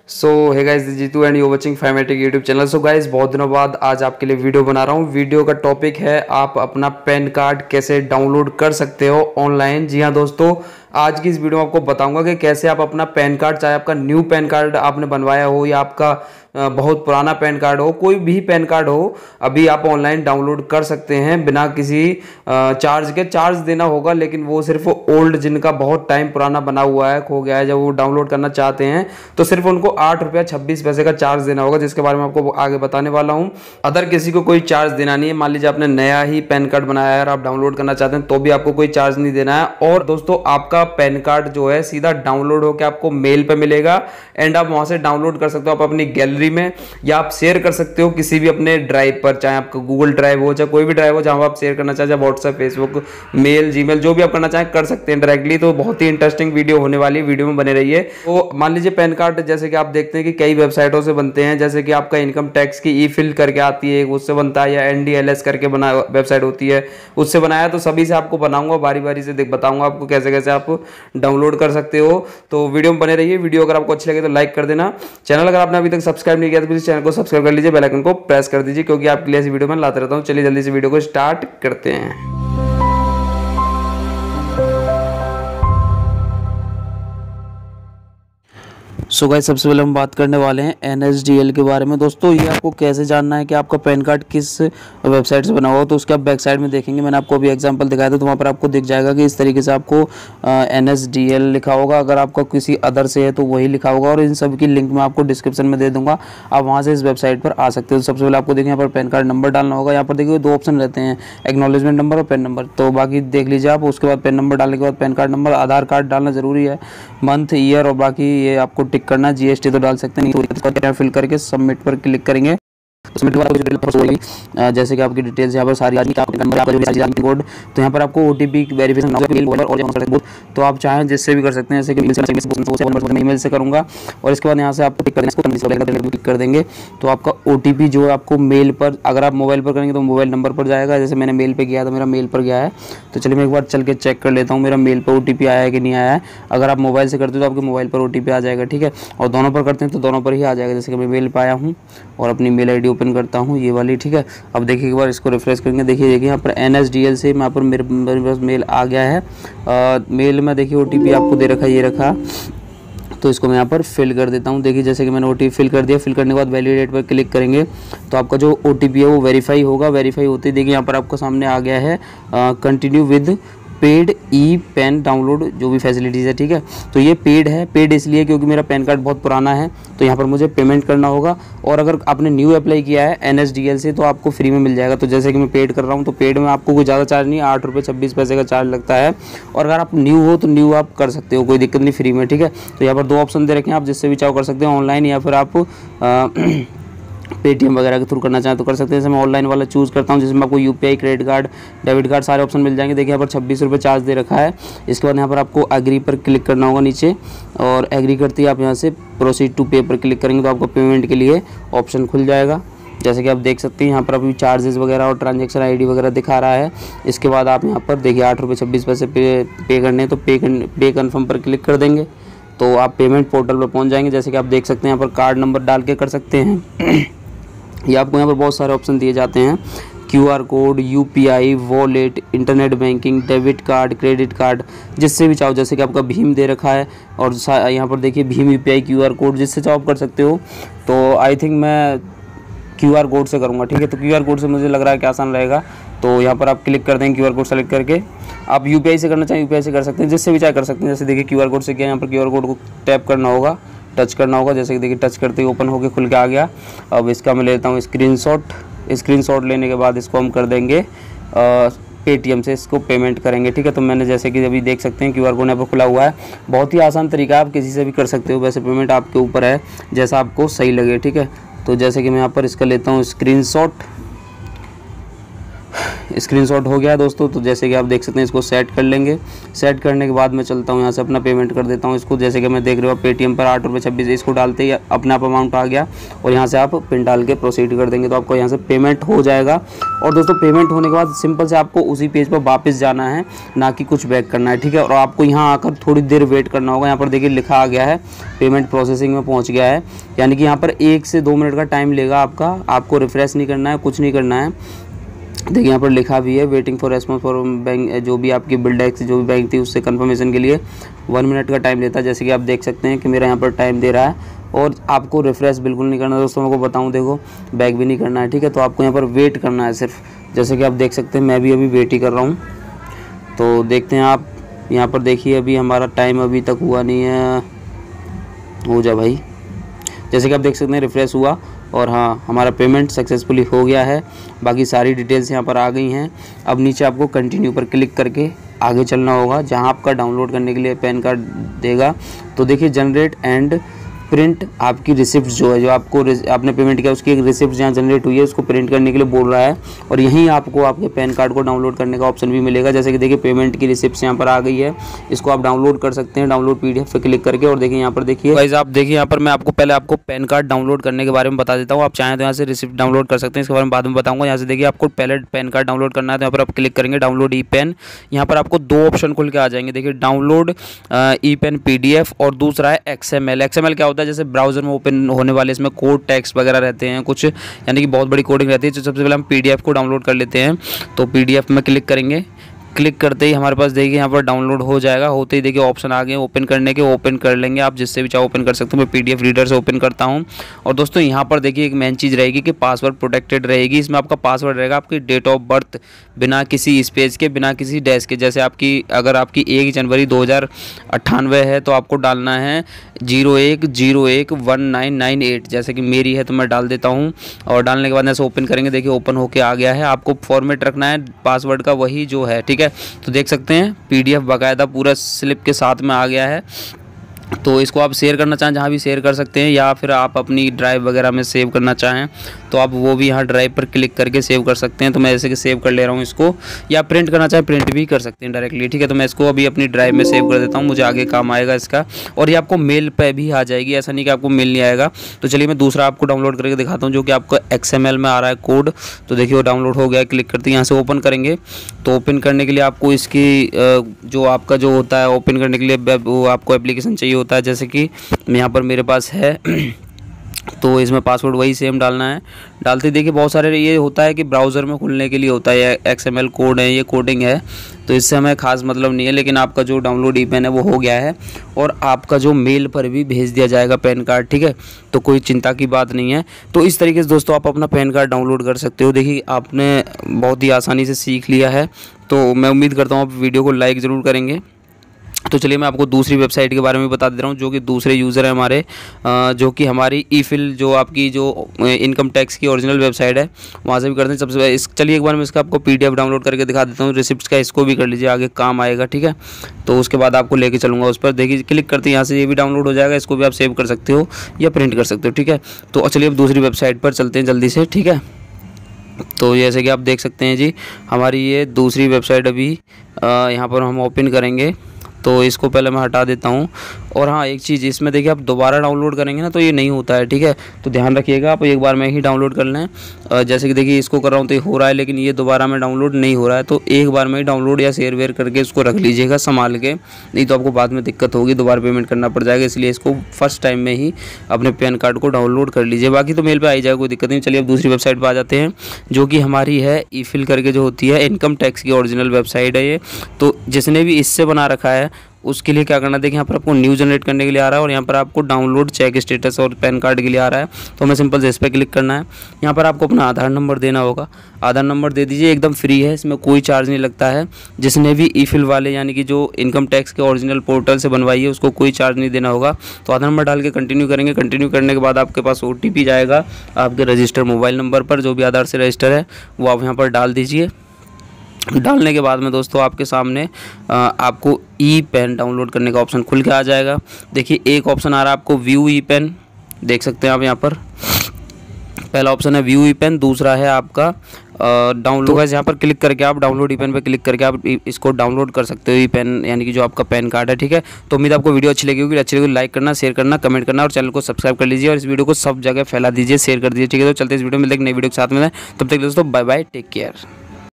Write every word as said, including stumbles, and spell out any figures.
So hey guys Jitu and you watching फाइमेटिक YouTube channel. So guys बहुत दिनों बाद आज आपके लिए वीडियो बना रहा हूँ। वीडियो का टॉपिक है आप अपना पैन कार्ड कैसे डाउनलोड कर सकते हो ऑनलाइन। जी हाँ दोस्तों, आज की इस वीडियो में आपको बताऊंगा कि कैसे आप अपना पैन कार्ड, चाहे आपका न्यू पैन कार्ड आपने बनवाया हो या आपका बहुत पुराना पैन कार्ड हो, कोई भी पैन कार्ड हो, अभी आप ऑनलाइन डाउनलोड कर सकते हैं बिना किसी चार्ज के। चार्ज देना होगा, लेकिन वो सिर्फ ओल्ड, जिनका बहुत टाइम पुराना बना हुआ है, खो गया है, जब वो डाउनलोड करना चाहते हैं तो सिर्फ उनको आठ रुपया छब्बीस पैसे का चार्ज देना होगा, जिसके बारे में आपको आगे बताने वाला हूँ। अदर किसी को कोई चार्ज देना नहीं है। मान लीजिए आपने नया ही पैन कार्ड बनाया है और आप डाउनलोड करना चाहते हैं तो भी आपको कोई चार्ज नहीं देना है। और दोस्तों आपका पैन कार्ड जो है सीधा डाउनलोड होकर आपको मेल पे मिलेगा एंड आप वहां से डाउनलोड कर सकते हो आप अपनी गैलरी में, या आप शेयर कर सकते हो किसी भी अपने ड्राइव पर, चाहे आपका गूगल ड्राइव हो, चाहे कोई भी ड्राइव हो जहां आप शेयर करना चाहे, चाहे व्हाट्सएप, फेसबुक, मेल, जीमेल, जो भी आप करना चाहें कर सकते हैं डायरेक्टली। तो बहुत ही इंटरेस्टिंग वीडियो होने वाली है, वीडियो में बने रहिए। तो मान लीजिए पैन कार्ड जैसे कि आप देखते हैं कि कई वेबसाइटों से बनते हैं, जैसे कि आपका इनकम टैक्स की ई फिल करके आती है, उससे बनता है, या एन डी एल एस करके बना वेबसाइट होती है, उससे बनाया। तो सभी से आपको बनाऊंगा, बारी बारी से देख बताऊंगा आपको कैसे कैसे आप डाउनलोड कर सकते हो। तो वीडियो में बने रहिए। वीडियो अगर आपको अच्छी लगे तो लाइक कर देना। चैनल अगर आपने अभी तक सब्सक्राइब नहीं किया तो प्लीज चैनल को सब्सक्राइब कर लीजिए, बेल आइकन को प्रेस कर दीजिए, क्योंकि आपके लिए ऐसी वीडियो मैं लाते रहता हूँ। चलिए जल्दी से वीडियो को स्टार्ट करते हैं। सो गाइस सबसे पहले हम बात करने वाले हैं एन एस डी एल के बारे में। दोस्तों ये आपको कैसे जानना है कि आपका पैन कार्ड किस वेबसाइट से बना हुआ, तो उसके आप बैक साइड में देखेंगे। मैंने आपको अभी एग्जांपल दिखाया था, तो वहाँ पर आपको दिख जाएगा कि इस तरीके से आपको एन एस डी एल लिखा होगा। अगर आपका किसी अदर से है तो वही लिखा होगा, और इन सब की लिंक मैं आपको डिस्क्रिप्शन में दे दूंगा, आप वहाँ से इस वेबसाइट पर आ सकते हो। सबसे पहले आपको देखिए यहाँ पर पैन कार्ड नंबर डालना होगा। यहाँ पर देखिए दो ऑप्शन रहते हैं, एक्नॉलेजमेंट नंबर और पैन नंबर, तो बाकी देख लीजिए आप। उसके बाद पैन नंबर डालने के बाद PAN card number, Aadhaar card डालना जरूरी है, मंथ, ईयर, और बाकी ये आपको टिक करना। जी एस टी तो डाल सकते हैं, तो फिल करके सबमिट पर क्लिक करेंगे। सबमिट के बाद कुछ डिटेल्स होगी, जैसे कि आपकी डिटेल्स यहाँ पर सारी आ जाएगी, आपका नंबर, आपका जो भी सारी कोड। तो यहाँ पर आपको ओटीपी वेरिफिकेशन और तो आप चाहें जिससे भी कर सकते हैं, जैसे कि ईमेल से करूँगा। और इसके बाद यहाँ से आपको टिक क्लिक कर देंगे तो आपका ओटीपी जो है आपको मेल पर, अगर आप मोबाइल पर करेंगे तो मोबाइल नंबर पर जाएगा। जैसे मैंने मेल पे किया तो मेरा मेल पर गया है, तो चलिए मैं एक बार चल के चेक कर लेता हूँ मेरा मेल पर ओटीपी आया है कि नहीं आया है। अगर आप मोबाइल से करते हो तो आपके मोबाइल पर ओटीपी आ जाएगा, ठीक है, और दोनों पर करते हैं तो दोनों पर ही आ जाएगा। जैसे कि मैं मेल पर आया हूँ और अपनी मेल आई डी ओपन करता हूँ, ये वाली, ठीक है। अब देखिए एक बार इसको रिफ्रेश करेंगे, देखिए देखिए यहाँ पर एन एस डी एल से यहाँ पर मेरे मेरे पास मेल आ गया है। आ, मेल में देखिए ओटीपी आपको दे रखा है, ये रखा, तो इसको मैं यहाँ पर फिल कर देता हूँ। देखिए जैसे कि मैंने ओटीपी फिल कर दिया। फिल करने के बाद वैलिडेट पर क्लिक करेंगे तो आपका जो ओटीपी है वो वेरीफाई होगा। वेरीफाई होते ही देखिए यहाँ पर आपको सामने आ गया है continue with paid e PAN download, जो भी फैसिलिटीज़ है, ठीक है। तो ये पेड है, पेड इसलिए क्योंकि मेरा पैन कार्ड बहुत पुराना है, तो यहाँ पर मुझे पेमेंट करना होगा। और अगर आपने न्यू अप्लाई किया है एन एस डी एल से तो आपको फ्री में मिल जाएगा। तो जैसे कि मैं पेड कर रहा हूँ, तो पेड में आपको कोई ज़्यादा चार्ज नहीं, आठ रुपये छब्बीस पैसे का चार्ज लगता है। और अगर आप न्यू हो तो न्यू आप कर सकते हो, कोई दिक्कत नहीं, फ्री में, ठीक है। तो यहाँ पर दो ऑप्शन दे रखे हैं, आप जिससे भी चाहो कर सकते हो, ऑनलाइन या फिर आप आ, पेटीएम वगैरह के थ्रू करना चाहें तो कर सकते हैं। जैसे मैं ऑनलाइन वाला चूज़ करता हूं, जिसमें आपको UPI, credit card, debit card सारे ऑप्शन मिल जाएंगे। देखिए यहाँ पर छब्बीस रुपये चार्ज दे रखा है। इसके बाद यहाँ पर आपको एग्री पर क्लिक करना होगा नीचे, और एग्री करते ही आप यहाँ से प्रोसीड टू पे पर क्लिक करेंगे तो आपको पेमेंट के लिए ऑप्शन खुल जाएगा। जैसे कि आप देख सकते हैं यहाँ पर अभी चार्जेस वगैरह और ट्रांजेक्शन आईडी वगैरह दिखा रहा है। इसके बाद आप यहाँ पर देखिए आठ रुपये छब्बीस पैसे पे पे करने, तो पे पे कन्फर्म पर क्लिक कर देंगे तो आप पेमेंट पोर्टल पर पहुँच जाएंगे। जैसे कि आप देख सकते हैं यहाँ पर कार्ड नंबर डाल के कर सकते हैं। ये आपको यहाँ पर बहुत सारे ऑप्शन दिए जाते हैं, QR code, UPI, wallet, internet banking, debit card, credit card, जिससे भी चाहो। जैसे कि आपका भीम दे रखा है, और यहाँ पर देखिए भीम, यूपीआई, क्यूआर कोड, जिससे चाहो आप कर सकते हो। तो आई थिंक मैं क्यूआर कोड से करूँगा, ठीक है। तो क्यूआर कोड से मुझे लग रहा है कि आसान रहेगा, तो यहाँ पर आप क्लिक कर देंगे क्यूआर कोड सेलेक्ट करके। आप यूपीआई से करना चाहें यूपीआई से कर सकते हैं, जिससे भी चाहे कर सकते हैं। जैसे देखिए क्यूआर कोड से किया, यहाँ पर क्यूआर कोड को टैप करना होगा, टच करना होगा। जैसे कि देखिए टच करते ही ओपन होके खुल के आ गया। अब इसका मैं लेता हूँ स्क्रीनशॉट। स्क्रीनशॉट लेने के बाद इसको हम कर देंगे पेटीएम से, इसको पेमेंट करेंगे, ठीक है। तो मैंने जैसे कि अभी देख सकते हैं क्यूआर कोड यहाँ पर खुला हुआ है। बहुत ही आसान तरीका है, आप किसी से भी कर सकते हो। वैसे पेमेंट आपके ऊपर है, जैसा आपको सही लगे, ठीक है। तो जैसे कि मैं यहाँ पर इसका लेता हूँ स्क्रीनशॉट। स्क्रीनशॉट हो गया है दोस्तों। तो जैसे कि आप देख सकते हैं इसको सेट कर लेंगे। सेट करने के बाद मैं चलता हूँ यहाँ से अपना पेमेंट कर देता हूँ इसको। जैसे कि मैं देख रहे हो पेटीएम पर आठ रुपये छब्बीस इसको डालते ही अपना आप अमाउंट आ गया और यहाँ से आप पिन डाल के प्रोसीड कर देंगे तो आपको यहाँ से पेमेंट हो जाएगा। और दोस्तों पेमेंट होने के बाद सिंपल से आपको उसी पेज पर वापस जाना है, ना कि कुछ बैक करना है, ठीक है। और आपको यहाँ आकर थोड़ी देर वेट करना होगा। यहाँ पर देखिए लिखा आ गया है पेमेंट प्रोसेसिंग में पहुँच गया है, यानी कि यहाँ पर एक से दो मिनट का टाइम लेगा आपका। आपको रिफ्रेश नहीं करना है, कुछ नहीं करना है। देखिए यहाँ पर लिखा भी है waiting for response for bank, जो भी आपकी बिल्डेक्स जो भी बैंक थी उससे कंफर्मेशन के लिए वन मिनट का टाइम लेता है। जैसे कि आप देख सकते हैं कि मेरा यहाँ पर टाइम दे रहा है और आपको रिफ्रेश बिल्कुल नहीं करना दोस्तों। मैं को बताऊँ, देखो बैक भी नहीं करना है, ठीक है। तो आपको यहाँ पर वेट करना है सिर्फ। जैसे कि आप देख सकते हैं मैं भी अभी वेट ही कर रहा हूँ। तो देखते हैं आप यहाँ पर देखिए अभी हमारा टाइम अभी तक हुआ नहीं है। हो जा भाई। जैसे कि आप देख सकते हैं रिफ्रेश हुआ और हाँ हमारा पेमेंट सक्सेसफुली हो गया है। बाकी सारी डिटेल्स यहाँ पर आ गई हैं। अब नीचे आपको कंटिन्यू पर क्लिक करके आगे चलना होगा, जहाँ आपका डाउनलोड करने के लिए पैन कार्ड देगा। तो देखिए जनरेट एंड प्रिंट आपकी रिसिप्ट जो है, जो आपको आपने पेमेंट किया उसकी एक रिसिप्ट जहाँ जनरेट हुई है उसको प्रिंट करने के लिए बोल रहा है। और यहीं आपको आपके पैन कार्ड को डाउनलोड करने का ऑप्शन भी मिलेगा। जैसे कि देखिए पेमेंट की रिसिप्ट यहाँ पर आ गई है, इसको आप डाउनलोड कर सकते हैं डाउनलोड पीडीएफ पे क्लिक करके। और देखिए यहाँ पर देखिए गाइस, आप देखिए यहाँ पर मैं आपको पहले आपको पैन कार्ड डाउनलोड करने के बारे में बता देता हूँ। आप चाहें तो यहाँ से रिसिप्ट डाउनलोड कर सकते हैं, इसके बारे में बाद में बताऊँगा। यहाँ से देखिए आपको पहले पैन कार्ड डाउनलोड करना है तो यहाँ पर आप क्लिक करेंगे डाउनलोड ई पेन। यहाँ पर आपको दो ऑप्शन खुल के आ जाएंगे। देखिए डाउनलोड ई पेन पीडीएफ और दूसरा है एक्सएमएल। एक्सएमएल क्या होता है, जैसे ब्राउजर में ओपन होने वाले इसमें कोड टेक्स्ट वगैरह रहते हैं कुछ, यानी कि बहुत बड़ी कोडिंग रहती है। तो सबसे पहले हम पीडीएफ को डाउनलोड कर लेते हैं। तो पीडीएफ में क्लिक करेंगे, क्लिक करते ही हमारे पास देखिए यहाँ पर डाउनलोड हो जाएगा। होते ही देखिए ऑप्शन आ गए ओपन करने के, ओपन कर लेंगे। आप जिससे भी चाहो ओपन कर सकते हो। मैं पीडीएफ रीडर से ओपन करता हूँ। और दोस्तों यहाँ पर देखिए एक मेन चीज़ रहेगी कि पासवर्ड प्रोटेक्टेड रहेगी। इसमें आपका पासवर्ड रहेगा आपकी डेट ऑफ बर्थ, बिना किसी स्पेस के, बिना किसी डैश के। जैसे आपकी अगर आपकी एक जनवरी दो हज़ार अट्ठानवे है तो आपको डालना है जीरो एक जीरो एक वन नाइन नाइन एट। जैसे कि मेरी है तो मैं डाल देता हूँ। और डालने के बाद ऐसे ओपन करेंगे, देखिए ओपन होके आ गया है। आपको फॉर्मेट रखना है पासवर्ड का वही जो है, ठीक है। तो देख सकते हैं पीडीएफ बाकायदा पूरा स्लिप के साथ में आ गया है। तो इसको आप शेयर करना चाहें जहाँ भी शेयर कर सकते हैं, या फिर आप अपनी ड्राइव वगैरह में सेव करना चाहें तो आप वो भी यहाँ ड्राइव पर क्लिक करके सेव कर सकते हैं। तो मैं जैसे कि सेव कर ले रहा हूँ इसको, या प्रिंट करना चाहें प्रिंट भी कर सकते हैं डायरेक्टली, ठीक है। तो मैं इसको अभी अपनी ड्राइव में सेव कर देता हूँ, मुझे आगे काम आएगा इसका। और ये आपको मेल पे भी आ जाएगी, ऐसा नहीं कि आपको मेल नहीं आएगा। तो चलिए मैं दूसरा आपको डाउनलोड करके दिखाता हूँ जो कि आपको एक्सएमएल में आ रहा है कोड। तो देखिए वो डाउनलोड हो गया, क्लिक करते हैं यहाँ से ओपन करेंगे। तो ओपन करने के लिए आपको इसकी जो आपका जो होता है ओपन करने के लिए वो आपको एप्लीकेशन चाहिए होता है। जैसे कि यहाँ पर मेरे पास है तो इसमें पासवर्ड वही सेम डालना है। डालते देखिए बहुत सारे ये होता है कि ब्राउज़र में खुलने के लिए होता है, एक्सएमएल कोड है, ये कोडिंग है, तो इससे हमें खास मतलब नहीं है। लेकिन आपका जो डाउनलोड ई पेन है वो हो गया है और आपका जो मेल पर भी भेज दिया जाएगा पैन कार्ड, ठीक है। तो कोई चिंता की बात नहीं है। तो इस तरीके से दोस्तों आप अपना पैन कार्ड डाउनलोड कर सकते हो। देखिए आपने बहुत ही आसानी से सीख लिया है। तो मैं उम्मीद करता हूँ आप वीडियो को लाइक ज़रूर करेंगे। तो चलिए मैं आपको दूसरी वेबसाइट के बारे में बता दे रहा हूँ जो कि दूसरे यूज़र है हमारे, जो कि हमारी ई फिल जो आपकी जो इनकम टैक्स की ओरिजिनल वेबसाइट है वहाँ से भी करते हैं। सबसे इस चलिए एक बार मैं इसका आपको पीडीएफ डाउनलोड करके दिखा देता हूँ रिसिप्ट्स का, इसको भी कर लीजिए, आगे काम आएगा, ठीक है। तो उसके बाद आपको लेके चलूँगा उस पर। देखिए क्लिक करते हैं यहाँ से, ये भी डाउनलोड हो जाएगा, इसको भी आप सेव कर सकते हो या प्रिंट कर सकते हो, ठीक है। तो चलिए अब दूसरी वेबसाइट पर चलते हैं जल्दी से, ठीक है। तो जैसे कि आप देख सकते हैं जी हमारी ये दूसरी वेबसाइट अभी यहाँ पर हम ओपन करेंगे। तो इसको पहले मैं हटा देता हूँ। और हाँ एक चीज़ इसमें देखिए आप दोबारा डाउनलोड करेंगे ना तो ये नहीं होता है, ठीक है। तो ध्यान रखिएगा आप एक बार में ही डाउनलोड कर लें। जैसे कि देखिए इसको कर रहा हूँ तो ये हो रहा है, लेकिन ये दोबारा में डाउनलोड नहीं हो रहा है। तो एक बार में ही डाउनलोड या शेयर वेयर करके इसको रख लीजिएगा संभाल के, नहीं तो आपको बाद में दिक्कत होगी, दोबारा पेमेंट करना पड़ जाएगा। इसलिए इसको फर्स्ट टाइम में ही अपने पैन कार्ड को डाउनलोड कर लीजिए। बाकी तो मेल पर आई जाएगा, कोई दिक्कत नहीं। चलिए अब दूसरी वेबसाइट पर आ जाते हैं जो कि हमारी है ई फिल करके जो होती है, इनकम टैक्स की ओरिजिनल वेबसाइट है ये। तो जिसने भी इससे बना रखा है उसके लिए क्या करना है, देखिए यहाँ पर आपको न्यू जनरेट करने के लिए आ रहा है और यहाँ पर आपको डाउनलोड चेक स्टेटस और पैन कार्ड के लिए आ रहा है। तो हमें सिंपल से इस पर क्लिक करना है। यहाँ पर आपको अपना आधार नंबर देना होगा, आधार नंबर दे दीजिए, एकदम फ्री है, इसमें कोई चार्ज नहीं लगता है। जिसने भी ई फिल वाले यानी कि जो इनकम टैक्स के ओरिजिनल पोर्टल से बनवाई है उसको कोई चार्ज नहीं देना होगा। तो आधार नंबर डाल के कंटिन्यू करेंगे। कंटिन्यू करने के बाद आपके पास ओ टी पी जाएगा आपके रजिस्टर मोबाइल नंबर पर, जो भी आधार से रजिस्टर है वो आप यहाँ पर डाल दीजिए। डालने के बाद में दोस्तों आपके सामने आ, आपको ई पेन डाउनलोड करने का ऑप्शन खुल के आ जाएगा। देखिए एक ऑप्शन आ रहा है आपको व्यू ई पेन, देख सकते हैं आप यहाँ पर। पहला ऑप्शन है व्यू ई पेन, दूसरा है आपका डाउनलोड। गाइस यहाँ पर क्लिक करके आप डाउनलोड ई पेन पर क्लिक करके आप इसको डाउनलोड कर सकते हो, ई पेन यानी कि जो आपका पैन कार्ड है। ठीक है, तो उम्मीद आपको वीडियो अच्छी लगी होगी। अच्छी लगी लाइक करना, शेयर करना, कमेंट करना और चैनल को सब्सक्राइब कर लीजिए और इस वीडियो को सब जगह फैला दीजिए, शेयर कर दीजिए। ठीक है, तो चलते इस वीडियो में मिलते हैं नई वीडियो के साथ में। तब तक दोस्तों बाय बाय, टेक केयर।